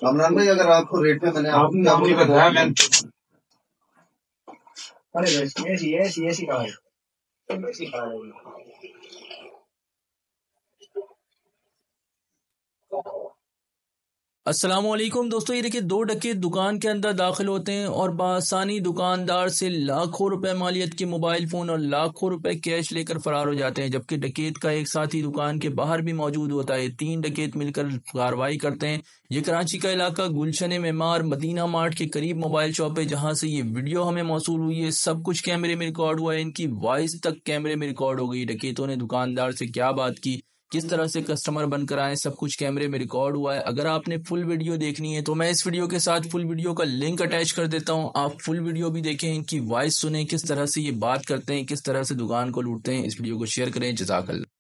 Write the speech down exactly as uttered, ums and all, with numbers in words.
कामरान भाई, अगर आपको रेट में मैंने आपको नाम नहीं बताया मैंने। अरे ऐसी ऐसी ऐसी कहा है, ऐसी कहा है। अस्सलाम वालेकुम दोस्तों, ये देखिए दो डकैत दुकान के अंदर दाखिल होते हैं और बासानी दुकानदार से लाखों रुपए मालियत के मोबाइल फ़ोन और लाखों रुपए कैश लेकर फरार हो जाते हैं। जबकि डकैत का एक साथी दुकान के बाहर भी मौजूद होता है। तीन डकैत मिलकर कार्रवाई करते हैं। ये कराची का इलाका गुलशन मेमार मदीना मार्ट के करीब मोबाइल शॉप है, जहां से ये वीडियो हमें मौसूल हुई है। सब कुछ कैमरे में रिकॉर्ड हुआ है, इनकी वॉइस तक कैमरे में रिकॉर्ड हो गई। डकैतों ने दुकानदार से क्या बात की, किस तरह से कस्टमर बनकर आए, सब कुछ कैमरे में रिकॉर्ड हुआ है। अगर आपने फुल वीडियो देखनी है तो मैं इस वीडियो के साथ फुल वीडियो का लिंक अटैच कर देता हूं। आप फुल वीडियो भी देखें, इनकी वॉइस सुने, किस तरह से ये बात करते हैं, किस तरह से दुकान को लूटते हैं। इस वीडियो को शेयर करें। जज़ाकल्लाह।